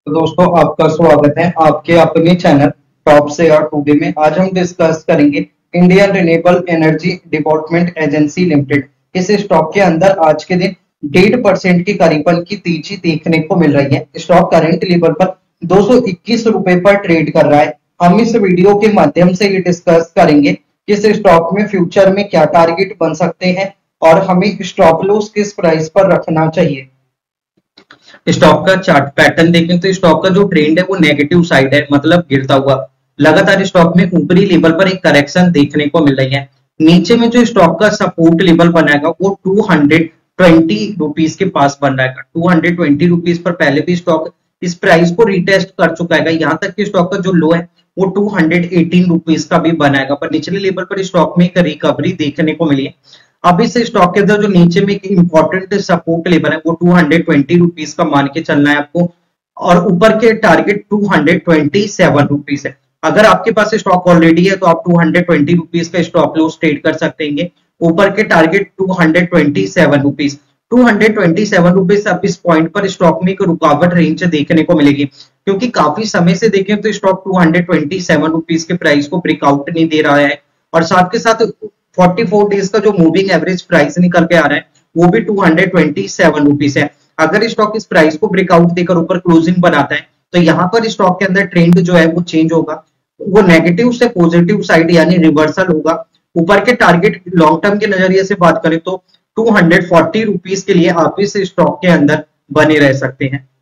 तो दोस्तों आपका स्वागत है आपके अपने चैनल टॉप शेयर टुडे में। आज हम डिस्कस करेंगे Indian renewable energy development agency limited. इस स्टॉक के अंदर आज के दिन 1.5% की करीबन की तेजी देखने को मिल रही है। स्टॉक करंट लेवल पर 221 रुपए पर ट्रेड कर रहा है। हम इस वीडियो के माध्यम से ये डिस्कस करेंगे कि इस स्टॉक में फ्यूचर में क्या टारगेट बन सकते हैं और हमें स्टॉप लॉस किस प्राइस पर रखना चाहिए। स्टॉक का चार्ट पैटर्न देखें तो स्टॉक का जो ट्रेंड है वो नेगेटिव साइड है, मतलब गिरता हुआ। लगातार स्टॉक में ऊपरी लेवल पर एक करेक्शन देखने को मिल रही है। नीचे में जो स्टॉक का सपोर्ट लेवल बनाएगा वो 220 रुपीज के पास बन रहेगा। 220 रुपीज पर पहले भी स्टॉक इस प्राइस को रिटेस्ट कर चुका है। यहाँ तक कि स्टॉक का जो लो है वो 218 रुपीज का भी बनाएगा, पर निचले लेवल पर स्टॉक में एक रिकवरी देखने को मिली है। अब इस स्टॉक के अंदर जो नीचे में एक इंपॉर्टेंट सपोर्ट लेवल है वो 220 रुपीज का मान के चलना है आपको, और ऊपर के टारगेट 227 रुपीज है। अगर आपके पास स्टॉक ऑलरेडी है तो आप 220 रुपीज का स्टॉप लॉस ट्रेड कर सकते हैं। ऊपर के टारगेट 227 रुपीज। 227 रुपीज अब इस पॉइंट पर स्टॉक में एक रुकावट रेंज देखने को मिलेगी, क्योंकि काफी समय से देखें तो स्टॉक 227 रुपीज के प्राइस को ब्रेकआउट नहीं दे रहा है, और साथ के साथ 44 डेज का जो मूविंग एवरेज प्राइस निकल के आ रहा है वो भी 227 रुपीज है। अगर स्टॉक इस प्राइस को ब्रेकआउट देकर ऊपर क्लोजिंग बनाता है तो यहाँ पर स्टॉक के अंदर ट्रेंड जो है वो चेंज होगा, वो नेगेटिव से पॉजिटिव साइड यानी रिवर्सल होगा। ऊपर के टारगेट लॉन्ग टर्म के नजरिए से बात करें तो 240 रुपीज के लिए आप इस स्टॉक के अंदर बने रह सकते हैं।